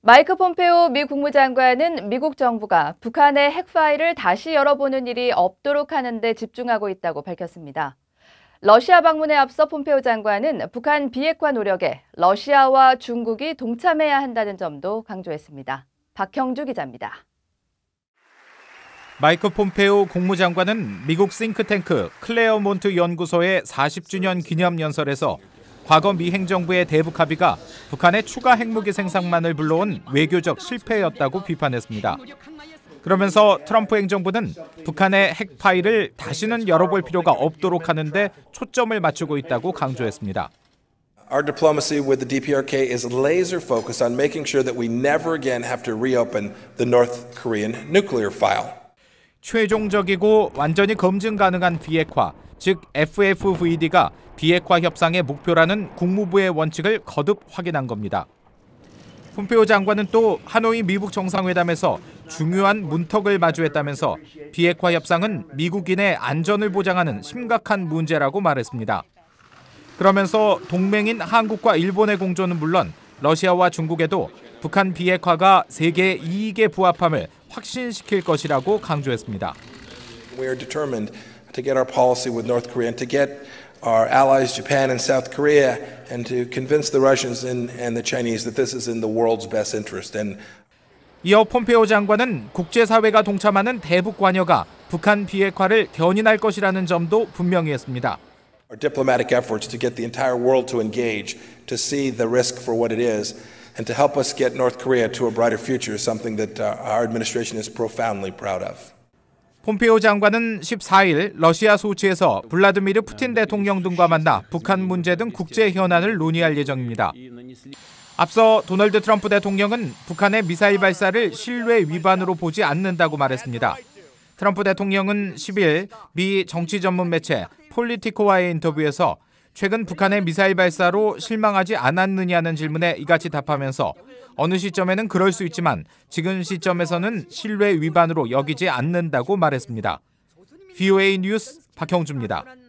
마이크 폼페오 미 국무장관은 미국 정부가 북한의 핵파일을 다시 열어보는 일이 없도록 하는 데 집중하고 있다고 밝혔습니다. 러시아 방문에 앞서 폼페오 장관은 북한 비핵화 노력에 러시아와 중국이 동참해야 한다는 점도 강조했습니다. 박형주 기자입니다. 마이크 폼페오 국무장관은 미국 싱크탱크 클레어몬트 연구소의 40주년 기념연설에서 과거 미 행정부의 대북 합의가 북한의 추가 핵무기 생산만을 불러온 외교적 실패였다고 비판했습니다. 그러면서 트럼프 행정부는 북한의 핵 파일을 다시는 열어볼 필요가 없도록 하는 데 초점을 맞추고 있다고 강조했습니다. Our diplomacy with the DPRK is laser focused on making sure that we never again have to reopen the North Korean nuclear file. 최종적이고 완전히 검증 가능한 비핵화, 즉 FFVD가 비핵화 협상의 목표라는 국무부의 원칙을 거듭 확인한 겁니다. 폼페오 장관은 또 하노이 미국 정상회담에서 중요한 문턱을 마주했다면서 비핵화 협상은 미국인의 안전을 보장하는 심각한 문제라고 말했습니다. 그러면서 동맹인 한국과 일본의 공조는 물론 러시아와 중국에도 북한 비핵화가 세계의 이익에 부합함을 확신시킬 것이라고 강조했습니다. We are determined to get our policy with North Korea and to get our allies Japan and South Korea and to convince the Russians and the Chinese that this is in the world's best interest. 이어 폼페오 장관은 국제사회가 동참하는 대북 관여가 북한 비핵화를 견인할 것이라는 점도 분명히 했습니다. Our diplomatic efforts to get the entire world to engage, to see the risk for what it is, and to help us get North Korea to a brighter future is something that our administration is profoundly proud of. 폼페오 장관은 14일 러시아 소치에서 블라드미르 푸틴 대통령 등과 만나 북한 문제 등 국제 현안을 논의할 예정입니다. 앞서 도널드 트럼프 대통령은 북한의 미사일 발사를 신뢰 위반으로 보지 않는다고 말했습니다. 트럼프 대통령은 10일 미 정치 전문 매체 폴리티코와의 인터뷰에서 최근 북한의 미사일 발사로 실망하지 않았느냐는 질문에 이같이 답하면서 어느 시점에는 그럴 수 있지만 지금 시점에서는 신뢰 위반으로 여기지 않는다고 말했습니다. VOA 뉴스 박형주입니다.